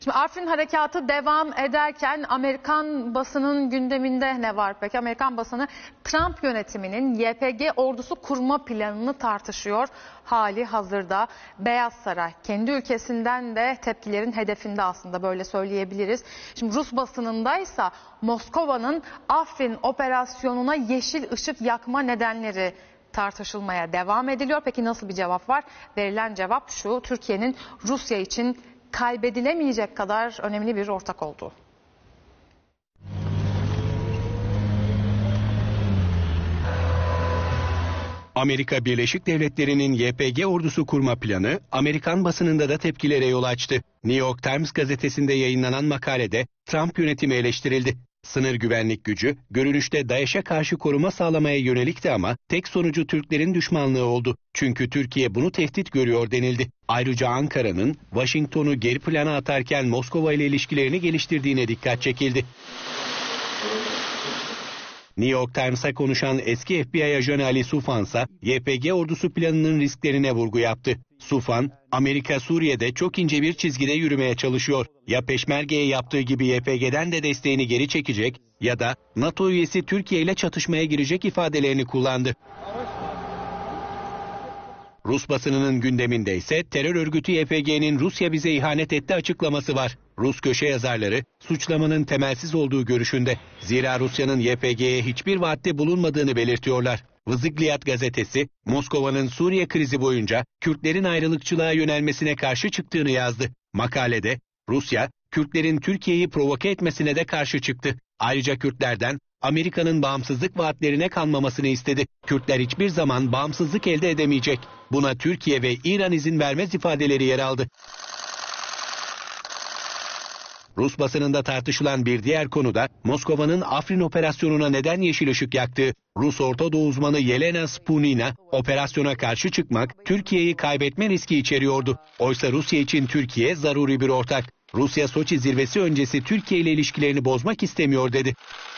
Şimdi Afrin harekatı devam ederken Amerikan basının gündeminde ne var peki? Amerikan basını Trump yönetiminin YPG ordusu kurma planını tartışıyor. Hali hazırda Beyaz Saray kendi ülkesinden de tepkilerin hedefinde, aslında böyle söyleyebiliriz. Şimdi Rus basınındaysa Moskova'nın Afrin operasyonuna yeşil ışık yakma nedenleri tartışılmaya devam ediliyor. Peki nasıl bir cevap var? Verilen cevap şu: Türkiye'nin Rusya için kaybedilemeyecek kadar önemli bir ortak olduğu. Amerika Birleşik Devletleri'nin YPG ordusu kurma planı Amerikan basınında da tepkilere yol açtı. New York Times gazetesinde yayınlanan makalede Trump yönetimi eleştirildi. Sınır güvenlik gücü görünüşte DAEŞ'e karşı koruma sağlamaya yönelikti ama tek sonucu Türklerin düşmanlığı oldu. Çünkü Türkiye bunu tehdit görüyor denildi. Ayrıca Ankara'nın Washington'u geri plana atarken Moskova ile ilişkilerini geliştirdiğine dikkat çekildi. New York Times'a konuşan eski FBI ajanı Ali Soufan ise YPG ordusu planının risklerine vurgu yaptı. Soufan, Amerika Suriye'de çok ince bir çizgide yürümeye çalışıyor. Ya Peşmerge'ye yaptığı gibi YPG'den de desteğini geri çekecek ya da NATO üyesi Türkiye ile çatışmaya girecek ifadelerini kullandı. Rus basınının gündeminde ise terör örgütü YPG'nin Rusya bize ihanet etti açıklaması var. Rus köşe yazarları suçlamanın temelsiz olduğu görüşünde. Zira Rusya'nın YPG'ye hiçbir vaatte bulunmadığını belirtiyorlar. Vızıkliyat gazetesi, Moskova'nın Suriye krizi boyunca Kürtlerin ayrılıkçılığa yönelmesine karşı çıktığını yazdı. Makalede Rusya, Kürtlerin Türkiye'yi provoke etmesine de karşı çıktı. Ayrıca Kürtlerden Amerika'nın bağımsızlık vaatlerine kanmamasını istedi. Kürtler hiçbir zaman bağımsızlık elde edemeyecek. Buna Türkiye ve İran izin vermez ifadeleri yer aldı. Rus basınında tartışılan bir diğer konu da Moskova'nın Afrin operasyonuna neden yeşil ışık yaktığı. Rus Orta Doğu uzmanı Yelena Spunina, operasyona karşı çıkmak Türkiye'yi kaybetme riski içeriyordu. Oysa Rusya için Türkiye zaruri bir ortak. Rusya Soçi zirvesi öncesi Türkiye ile ilişkilerini bozmak istemiyor dedi.